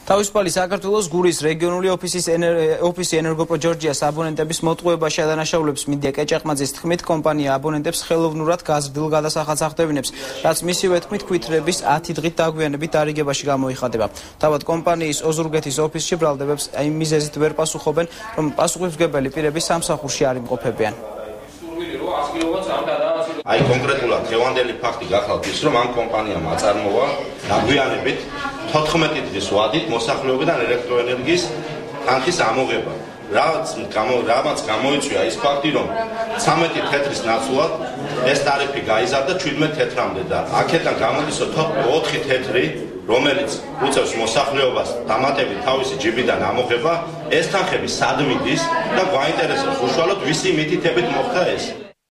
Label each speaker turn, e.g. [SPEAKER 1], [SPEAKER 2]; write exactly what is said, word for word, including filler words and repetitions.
[SPEAKER 1] თავისუფალი საქართველოს გურიის რეგიონული ოფისის ოფისი ენერგო-პრო ჯორჯიას აბონენტების მოტყუებაში ადანაშაულებს მინდია კეჭაყმაძის თქმით კომპანია აბონენტებს ხელოვნურად გაზრდილ გადასახადს ახდევინებს, რაც მისივე თქმით ქვითრების ათი დღით დაგვიანებით დარიგებაში გამოიხატება. თავად კომპანიის ოზურგეთის ოფისში ბრალდებებს იმ მიზეზით ვერ პასუხობენ, რომ პასუხისმგებელი პირები სამსახურში არ იმყოფებიან.
[SPEAKER 2] აი კონკრეტულად დღევანდელი ფაქტი გახლავთ ის, რომ ამ კომპანიამ აწარმოა დაგვიანებით თოთხმეტი დღის ვადით მოსახლეობიდან ელექტროენერგიის თანხის ამოღება. რაც რამაც გამოიწვია ის ფაქტი, რომ ცამეტი თეთრის ნაცვლად ეს ტარიფი გაიზარდა შვიდმეტ თეთრამდე და აქედან გამოდის ოთხი თეთრი, რომელიც უწევს მოსახლეობას დამატებით თავისი ჯიბიდან ამოღება, ეს თანხები სად მიდის და გვაინტერესებს უშუალოდ ვისი მითითებით მოხდა ეს.